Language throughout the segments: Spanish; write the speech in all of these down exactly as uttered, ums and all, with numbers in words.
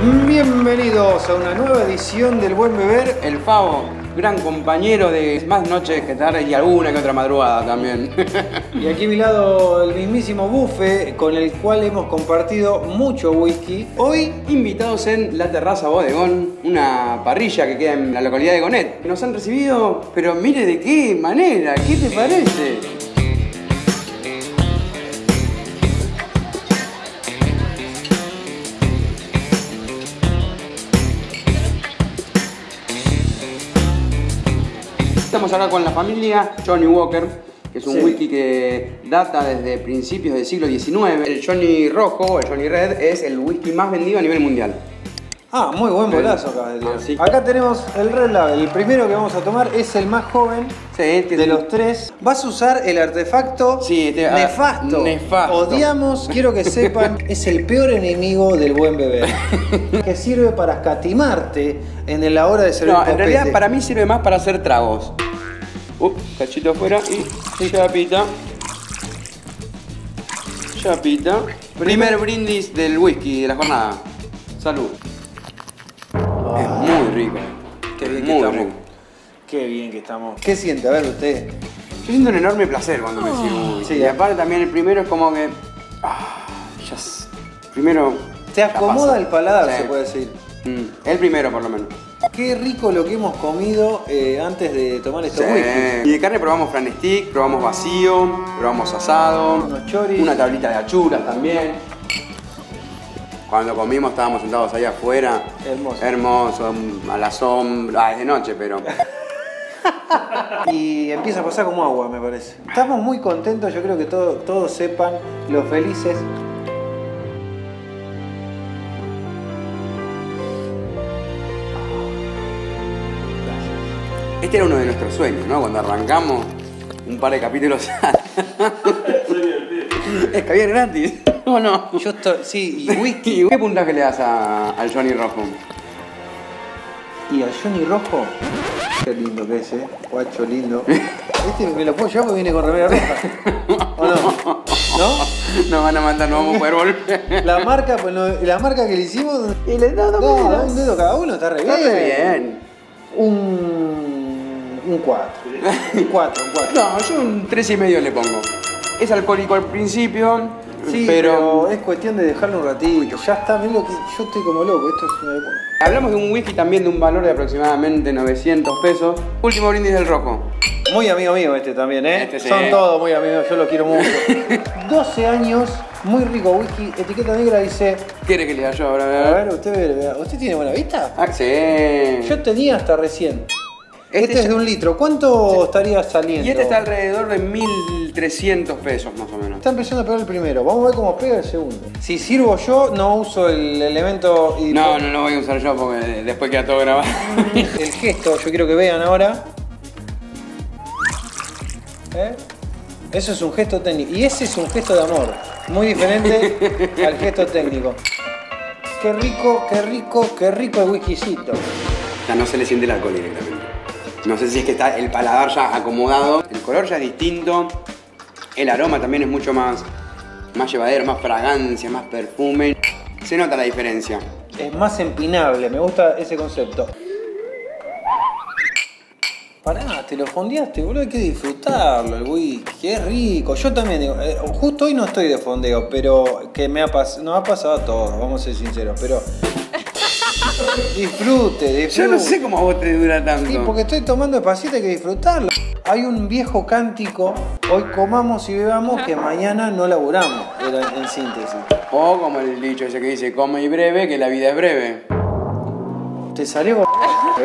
Bienvenidos a una nueva edición del Buen Beber. El Favo, gran compañero de más noches que tardes y alguna que otra madrugada también. Y aquí a mi lado el mismísimo Bufe, con el cual hemos compartido mucho whisky. Hoy invitados en la Terraza Bodegón, una parrilla que queda en la localidad de Gonet. Nos han recibido, pero mire de qué manera, ¿qué te parece? Estamos acá con la familia Johnnie Walker, que es un sí. whisky que data desde principios del siglo diecinueve. El Johnnie Rojo, el Johnnie Red, es el whisky más vendido a nivel mundial. Ah, muy buen bolazo acá. Ah, sí. Acá tenemos el Red Label. El primero que vamos a tomar es el más joven sí, este de los tres. Vas a usar el artefacto sí, este, nefasto. Ah, nefasto. Odiamos, quiero que sepan, es el peor enemigo del buen beber. Que sirve para escatimarte en la hora de servir. No, copete. en realidad para mí sirve más para hacer tragos. Uh, cachito afuera y chapita. Chapita. Primer brindis del whisky de la jornada. Salud. Oh. Es muy rico. Qué bien muy que estamos. Rico. Qué bien que estamos. ¿Qué siente? A ver usted. Yo siento un enorme placer cuando me sirvo whisky. Sí, y aparte también el primero es como que... Ah, ya es, primero... Te acomoda el paladar, sí. se puede decir. Mm, el primero por lo menos. Qué rico lo que hemos comido eh, antes de tomar estos sí. whisky. Y de carne probamos flan stick, probamos vacío, probamos asado, unos choris, una tablita de achuras también. Cuando comimos estábamos sentados ahí afuera. Hermoso. Hermoso, a la sombra. Ah, es de noche, pero... Y empieza a pasar como agua, me parece. Estamos muy contentos, yo creo que todo, todos sepan lo felices. Este era uno de nuestros sueños, ¿no? Cuando arrancamos un par de capítulos. Es caviar gratis, ¿o no? Yo estoy, sí, y whisky. ¿Qué puntaje le das a, al Johnnie Rojo? Y al Johnnie Rojo. Qué lindo que es, eh. Guacho lindo. Este me lo puedo llevar porque viene con remera roja. ¿O no? ¿No? Nos van a mandar, no vamos a poder volver. La marca, pues no, la marca que le hicimos. Y le da dos no, dedos. un dedo cada uno, está re bien. Está re bien. Un. Un cuatro. Un cuatro, un cuatro. No, yo un tres y medio le pongo. Es alcohólico al principio, sí, pero... pero es cuestión de dejarlo un ratito. Ya está, ven lo que yo estoy como loco. Esto es una locura. Hablamos de un whisky también de un valor de aproximadamente novecientos pesos. Último brindis del Rojo. Muy amigo mío este también, ¿eh? Este sí. Son todos muy amigos, yo lo quiero mucho. doce años, muy rico whisky. Etiqueta negra dice... ¿Quiere que le diga yo ahora? A ver, usted vea. ¿Usted tiene buena vista? Ah, sí. Yo tenía hasta recién. Este, este es de un litro. ¿Cuánto sí. estaría saliendo? Y este está alrededor de mil trescientos pesos más o menos. Está empezando a pegar el primero. Vamos a ver cómo pega el segundo. Si sirvo yo, no uso el elemento... Y no, no lo voy a usar yo porque después queda todo grabado. El gesto, yo quiero que vean ahora. ¿Eh? Eso es un gesto técnico. Y ese es un gesto de amor. Muy diferente al gesto técnico. Qué rico, qué rico, qué rico el whiskycito. Ya no se le siente el alcohol directamente. No sé si es que está el paladar ya acomodado. El color ya es distinto. El aroma también es mucho más, más llevadero, más fragancia, más perfume. Se nota la diferencia. Es más empinable, me gusta ese concepto. Pará, te lo fondeaste, boludo, hay que disfrutarlo, el whisky, es rico. Yo también digo, eh, justo hoy no estoy de fondeo, pero que me ha pas nos ha pasado a todos, vamos a ser sinceros, pero... Disfrute, disfrute. Yo no sé cómo a vos te dura tanto. Sí, porque estoy tomando despacito, hay que disfrutarlo. Hay un viejo cántico, hoy comamos y bebamos, que mañana no laburamos, en, en síntesis. O como el dicho ese que dice, come y breve, que la vida es breve. Te salió con...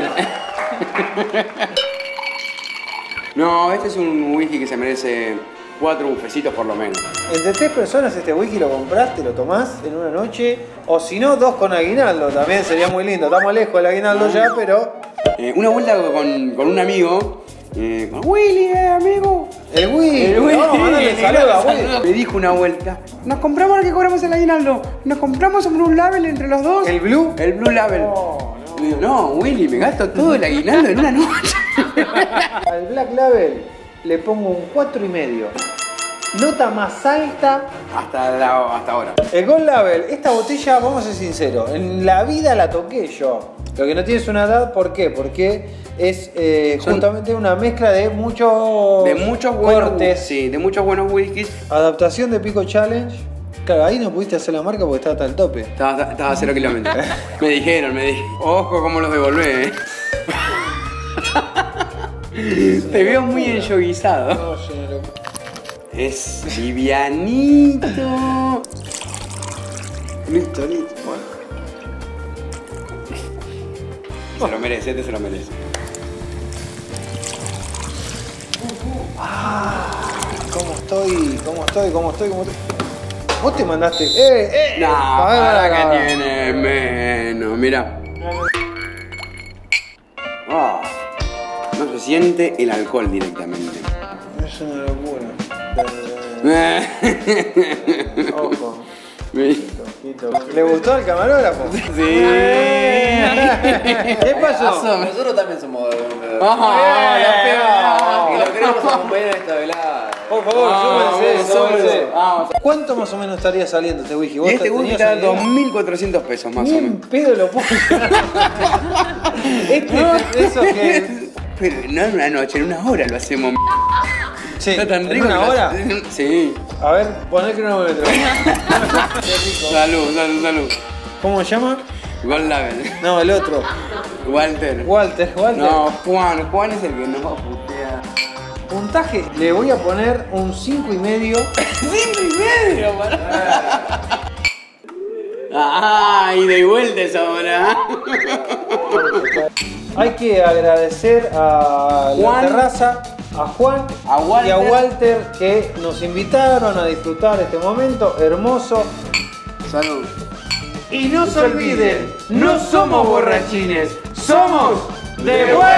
No, este es un whisky que se merece cuatro bufecitos por lo menos. Entre tres personas este whisky lo compras, te lo tomás en una noche, o si no, dos con aguinaldo, también sería muy lindo. Estamos lejos del aguinaldo ya, pero... Eh, una vuelta con, con un amigo, eh, con Willy, eh, amigo. El Willy, el Willy. No, mandale saludos a Willy. Me dijo una vuelta, nos compramos lo que cobramos el aguinaldo, nos compramos un Blue Label entre los dos. ¿El Blue? El Blue Label. No, no. Le digo, no, Willy, me gasto todo el aguinaldo en una noche. Al Black Label le pongo un cuatro y medio. nota más alta Hasta, la, hasta ahora. El Gold Label, esta botella, vamos a ser sinceros, en la vida la toqué yo. Lo que no tiene es una edad, ¿por qué? Porque es eh, justamente una mezcla de muchos De muchos buenos cortes. Sí, de muchos buenos whiskies. Adaptación de Pico Challenge. Claro, ahí no pudiste hacer la marca porque estaba hasta el tope. Estaba, estaba a cero kilómetros. Me dijeron, me dijeron. Ojo cómo los devolvé, eh. Te veo muy enyoguizado. No, yo no lo... Es livianito. Listo, listo. Bueno. Se lo merece, este se lo merece. ¿Cómo estoy? ¿Cómo estoy? ¿Cómo estoy? ¿Cómo estoy? Vos te mandaste. ¡Eh! ¡Eh! No, A ver, para acá. que tiene menos. Mira. Oh, no se siente el alcohol directamente. Es una locura. Ojo. Listo. ¿Le gustó al camarógrafo? Sí. ¿Qué pasó? Nosotros también somos de Ah, la Y lo queremos acompañar en esta velada. Por favor, súmense, súmense. Vamos. ¿Cuánto más o menos estaría saliendo este whisky? Y este tenías whisky está a una idea? dos mil cuatrocientos pesos más Ni o en menos. pedo lo puedo. Este es eso que. Pero no en una noche, en una hora lo hacemos. Sí, Está tan ¿en rico. una que lo hora? hace- Sí. A ver, pon el cronómetro. Qué rico. Salud, salud, salud. ¿Cómo se llama? Gold Label. No, el otro. Walter. Walter, Walter. No, Juan. Juan es el que nos putea. Puntaje, le voy a poner un cinco y medio. ¡Cinco y medio, para! ¡Ah! Y de vuelta esa hora. Hay que agradecer a la Juan. terraza, a Juan A Walter. y a Walter que nos invitaron a disfrutar este momento hermoso. Salud. Y no se olviden, no somos borrachines, somos de Walter.